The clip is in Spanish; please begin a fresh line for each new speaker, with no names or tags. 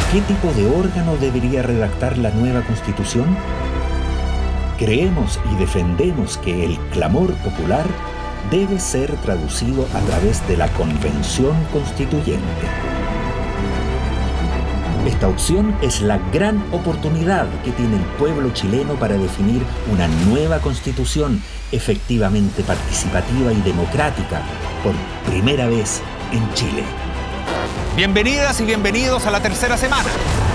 ¿Qué tipo de órgano debería redactar la nueva Constitución? Creemos y defendemos que el clamor popular debe ser traducido a través de la Convención Constituyente. Esta opción es la gran oportunidad que tiene el pueblo chileno para definir una nueva Constitución efectivamente participativa y democrática por primera vez en Chile.
Bienvenidas y bienvenidos a la tercera semana.